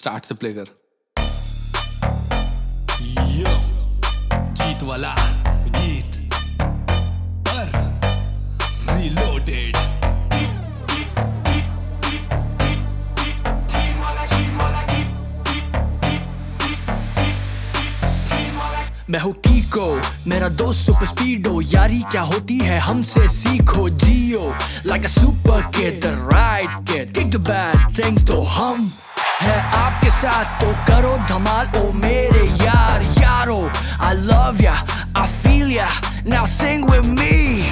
Start से play कर। यो जीत वाला गीत पर रिलोडेड। मैं हूँ कीको, मेरा दोस्त सुपर स्पीडो। यारी क्या होती है हमसे सीखो, जियो like a super kid, the right kid, kick the bad things। तो हम है आपके साथ तो करो धमाल ओ मेरे यार यारो। I love ya, I feel ya, now sing with me।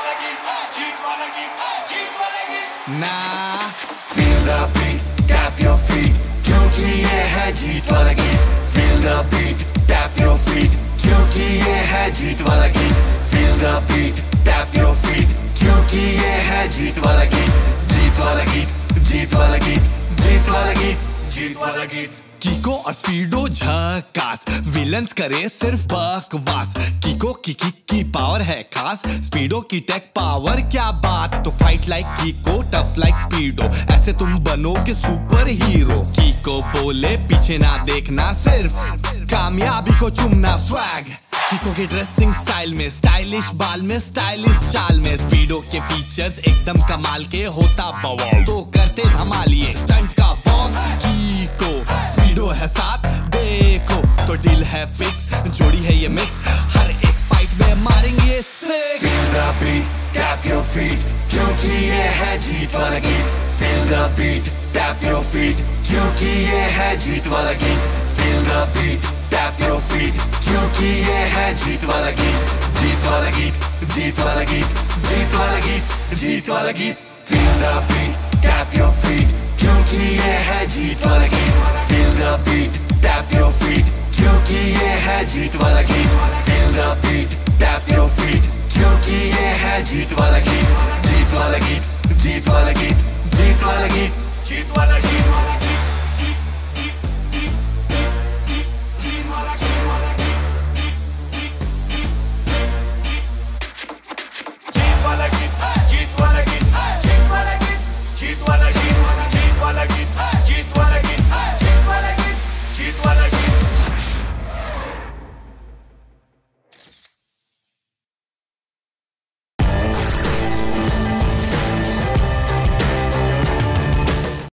Nah, feel the beat, tap your feet, क्योंकि ये है जीत वाला गीत। Feel the beat, tap your feet, क्योंकि ये है जीत वाला गीत। Feel the beat, tap your feet, क्योंकि ये है जीत वाला गीत। जीत वाला गीत, जीत वाला गीत, जीत वाला गीत, जीत वाला गीत। कीको और स्पीडो झकास, विलन्स करे सिर्फ बकवास। कीको की पावर है खास, स्पीडो की टेक पावर क्या बात। तो फाइट लाइक कीको, टफ लाइक स्पीडो, ऐसे तुम बनोगे सुपर हीरो। कीको बोले पीछे ना देखना, सिर्फ कामयाबी को चुमना। स्वैग कीको के ड्रेसिंग स्टाइल में, स्टाइलिश बाल में, स्टाइलिश चाल में। स्पीडो के फीचर्स एकदम कमाल के, होता बवाल तो करते धमाल ये स्टंट का बॉस कीको। स्पीडो है साथ देखो तो डील है फिक्स, जोड़ी है ये मिक्स, हर एक फाइट में मारेंगे six. Feel the beat, tap your feet, क्योंकि ये है जीत वाला गीत। Feel the beat, tap your feet, क्योंकि ये है जीत वाला गीत। Feel the beat, tap your feet, क्योंकि ये है जीत वाला गीत। जीत वाला गीत, जीत वाला गीत, जीत वाला गीत, जीत वाला गीत। Feel the beat, tap your feet, क्योंकि ये है जीत वाला गीत। Feel the beat, tap your feet, क्योंकि ये है जीत वाला गीत। Feel the beat, tap your feet, क्योंकि ये है जीत वाला गीत। जीत वाला गीत, जीत वाला गीत, जीत वाला गीत, जीत वाला गीत।